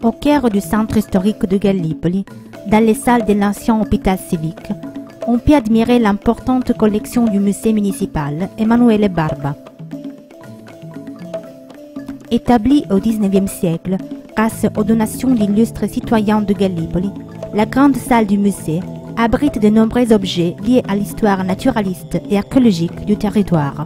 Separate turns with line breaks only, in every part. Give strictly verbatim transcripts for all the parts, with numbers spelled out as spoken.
Au cœur du centre historique de Gallipoli, dans les salles de l'ancien hôpital civique, on peut admirer l'importante collection du musée municipal Emanuele Barba. Établie au dix-neuvième siècle, grâce aux donations d'illustres citoyens de Gallipoli, la grande salle du musée abrite de nombreux objets liés à l'histoire naturaliste et archéologique du territoire.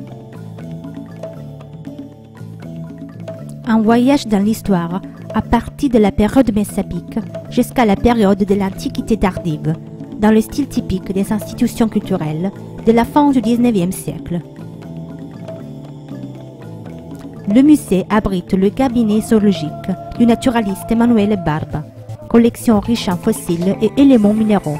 Un voyage dans l'histoire à partir de la période messapique jusqu'à la période de l'Antiquité tardive, dans le style typique des institutions culturelles de la fin du dix-neuvième siècle. Le musée abrite le cabinet zoologique du naturaliste Emanuele Barba, collection riche en fossiles et éléments minéraux.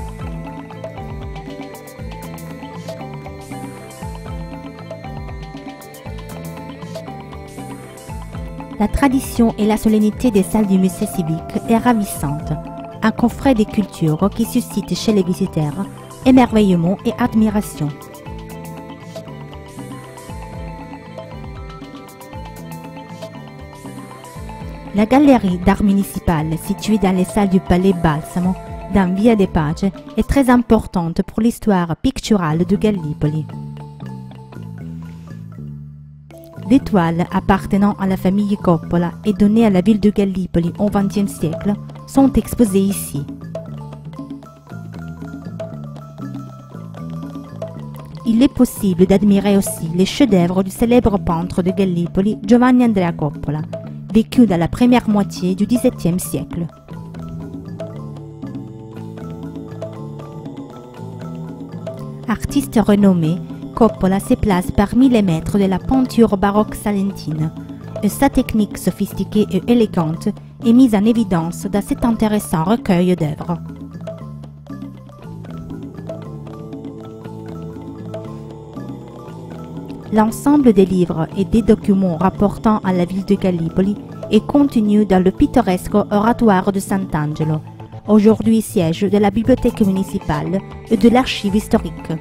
La tradition et la solennité des salles du musée civique est ravissante, un coffret de cultures qui suscite chez les visiteurs émerveillement et admiration. La galerie d'art municipale située dans les salles du palais Balsamo, dans Via de Pace, est très importante pour l'histoire picturale de Gallipoli. Des toiles appartenant à la famille Coppola et données à la ville de Gallipoli au vingtième siècle sont exposées ici. Il est possible d'admirer aussi les chefs-d'œuvre du célèbre peintre de Gallipoli Giovanni Andrea Coppola, vécu dans la première moitié du dix-septième siècle. Artiste renommé, Coppola se place parmi les maîtres de la peinture baroque salentine, et sa technique sophistiquée et élégante est mise en évidence dans cet intéressant recueil d'œuvres. L'ensemble des livres et des documents rapportant à la ville de Gallipoli est contenu dans le pittoresque oratoire de Sant'Angelo, aujourd'hui siège de la bibliothèque municipale et de l'archive historique.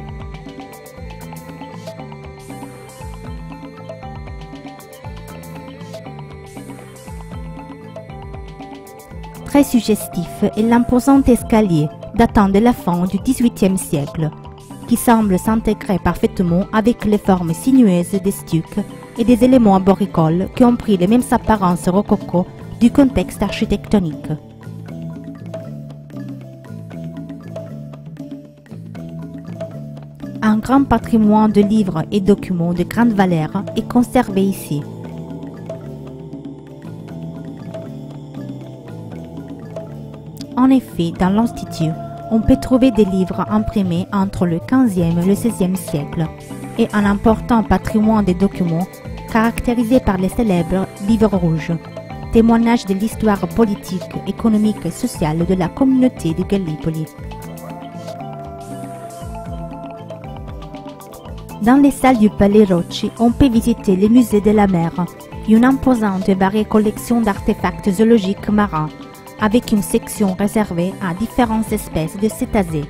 Très suggestif est l'imposant escalier datant de la fin du dix-huitième siècle, qui semble s'intégrer parfaitement avec les formes sinueuses des stucs et des éléments arboricoles qui ont pris les mêmes apparences rococo du contexte architectonique. Un grand patrimoine de livres et documents de grande valeur est conservé ici. En effet, dans l'Institut, on peut trouver des livres imprimés entre le quinzième et le seizième siècle et un important patrimoine de documents caractérisé par les célèbres livres rouges, témoignage de l'histoire politique, économique et sociale de la communauté de Gallipoli. Dans les salles du Palais Rocci, on peut visiter le musée de la mer, une imposante et variée collection d'artefacts zoologiques marins, avec une section réservée à différentes espèces de cétacés.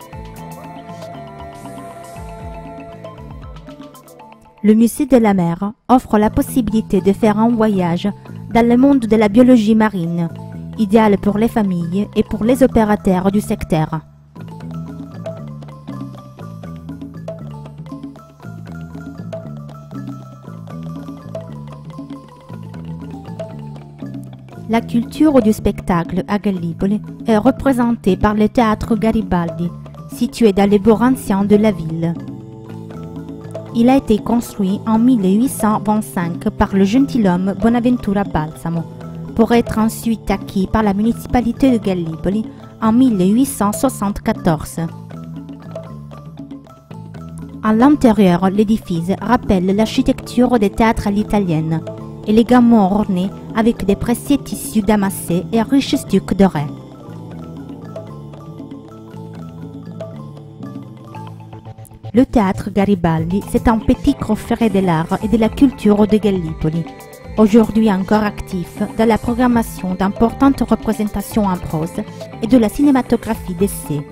Le musée de la mer offre la possibilité de faire un voyage dans le monde de la biologie marine, idéal pour les familles et pour les opérateurs du secteur. La culture du spectacle à Gallipoli est représentée par le théâtre Garibaldi, situé dans les bourgs anciens de la ville. Il a été construit en mille huit cent vingt-cinq par le gentilhomme Bonaventura Balsamo, pour être ensuite acquis par la municipalité de Gallipoli en mille huit cent soixante-quatorze. À l'intérieur, l'édifice rappelle l'architecture des théâtres à l'italienne, élégamment orné avec des précieux tissus damassés et riches stucs dorés. Le théâtre Garibaldi, c'est un petit creuset de l'art et de la culture de Gallipoli, aujourd'hui encore actif dans la programmation d'importantes représentations en prose et de la cinématographie d'essai.